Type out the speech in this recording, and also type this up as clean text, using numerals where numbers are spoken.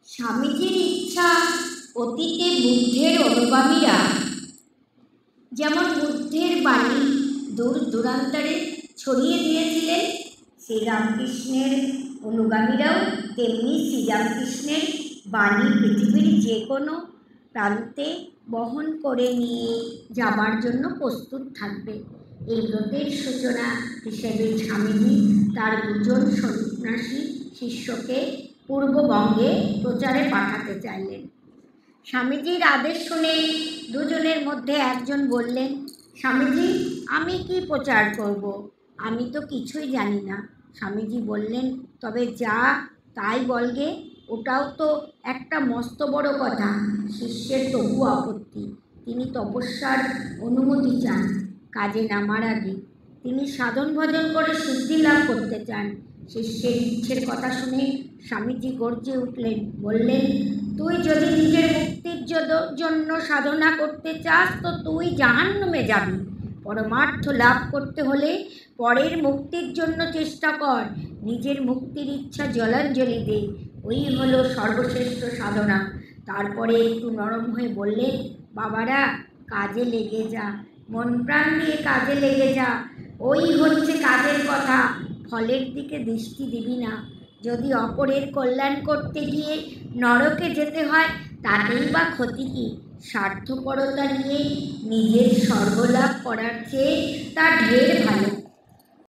স্বামীজির ইচ্ছা অতীতে বুদ্ধের অনুগামীরা যেমন বুদ্ধের বাণী দূর দূরান্তরে ছড়িয়ে দিয়েছিলেন, শ্রীরামকৃষ্ণের অনুগামীরাও তেমনি শ্রীরামকৃষ্ণের বাণী পৃথিবীর যে কোনো প্রান্তে বহন করে নিয়ে যাবার জন্য প্রস্তুত থাকবে। এই ব্রতের সূচনা হিসেবে স্বামীজি তার দুজন সন্ন্যাসী শিষ্যকে পূর্ববঙ্গে প্রচারে পাঠাতে চাইলেন। স্বামীজির আদেশ শুনে দুজনের মধ্যে একজন বললেন, স্বামীজি, আমি কি প্রচার করব? আমি তো কিছুই জানি না। স্বামীজি বললেন, তবে যা তাই বলগে, ওটাও তো একটা মস্ত বড় কথা। শিষ্যের তবু আপত্তি। তিনি তপস্যার অনুমতি চান কাজে নামার আগে। তিনি সাধন ভজন করে সিদ্ধি লাভ করতে চান। শিষ্যের ইচ্ছের কথা শুনে স্বামীজি গর্জে উঠলেন, বললেন, তুই যদি নিজের মুক্তির জন্য সাধনা করতে চাস তো তুই জাহান্নামে যাবি। পরমার্থ লাভ করতে হলে পরের মুক্তির জন্য চেষ্টা কর। নিজের মুক্তির ইচ্ছা জলাঞ্জলি দে, ওই হলো সর্বশ্রেষ্ঠ সাধনা। তারপরে একটু নরম হয়ে বললেন, বাবারা, কাজে লেগে যা, মন প্রাণ দিয়ে কাজে লেগে যা। ওই হচ্ছে কাজের কথা, ফলের দিকে দৃষ্টি দিবি না। যদি অপরের কল্যাণ করতে গিয়ে নরকে যেতে হয় তাতেই বা ক্ষতি কী? স্বার্থপরতা নিয়ে নিজের স্বর্গলাভ করার চেয়ে তা ঢের ভালো।